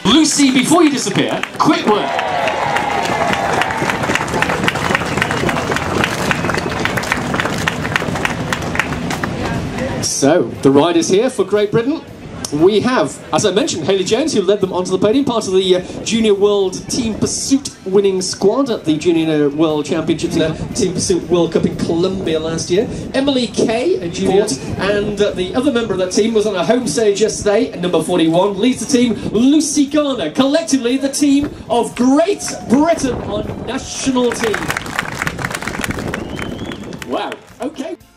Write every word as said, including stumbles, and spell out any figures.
Lucy, before you disappear, quick word. So, the riders here for Great Britain. We have, as I mentioned, Hayley Jones, who led them onto the podium, part of the uh, Junior World Team Pursuit winning squad at the Junior World Championships and uh, Team Pursuit World Cup in Colombia last year. Emily Kay, a junior, and uh, the other member of that team was on a home stage yesterday, number forty-one, leads the team, Lucy Garner, collectively the team of Great Britain on national team. Wow, okay.